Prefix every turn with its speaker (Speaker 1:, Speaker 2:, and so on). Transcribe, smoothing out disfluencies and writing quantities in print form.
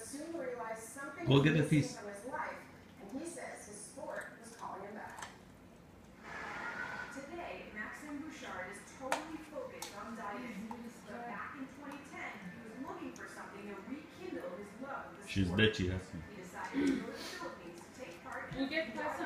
Speaker 1: soon realized something
Speaker 2: We'll
Speaker 1: was
Speaker 2: get a
Speaker 1: missing
Speaker 2: piece.
Speaker 1: from his life, and he says his sport was calling him back. Today, Maxime Bouchard is totally focused on dieting. But back in 2010, he was looking for something to rekindle his love of the
Speaker 2: She's
Speaker 1: sport.
Speaker 2: bitchy, that's
Speaker 1: He decided to go to the Philippines to take part in